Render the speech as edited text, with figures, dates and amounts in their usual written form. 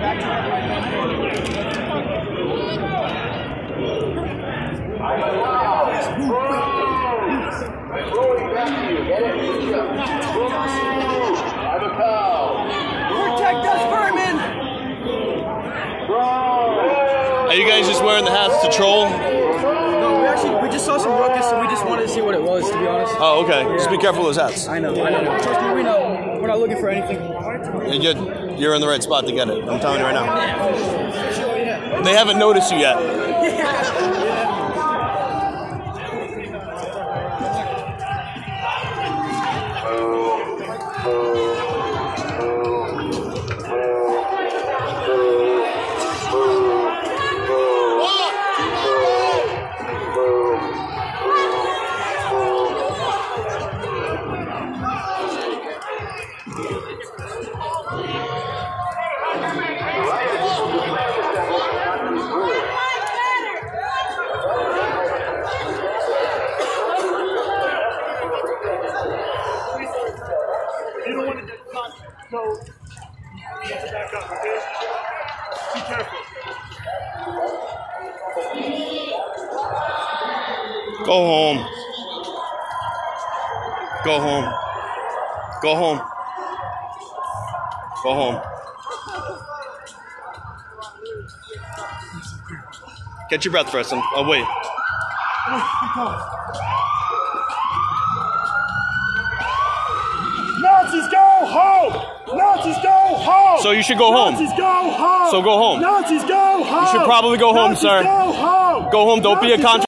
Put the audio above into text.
Protect us, vermin! Are you guys just wearing the hats to troll? No, we just saw some ruckus, so we just wanted to see what it was, to be honest. Oh, okay. Yeah. Just be careful with those hats. I know. Trust me, we know. We're not looking for anything. You're in the right spot to get it. I'm telling you right now. They haven't noticed you yet. You don't want to get caught, so you have to back up, okay? Be careful. Go home. Go home. Go home. Go home. Get your breath, Preston. Oh, wait. Nazis go home! Nazis go home! So you should go home. Nazis go home! So go home. Nazis go home! You should probably go home, Nazis sir. Go home! Go home. Don't be a Nazis contra.